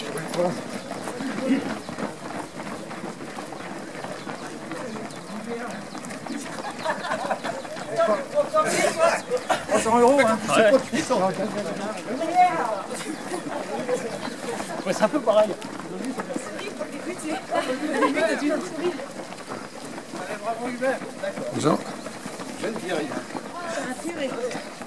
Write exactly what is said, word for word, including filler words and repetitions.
trois cents euros, hein. Ouais. Ouais, c'est un peu pareil. Bonjour. Je ne dis rien.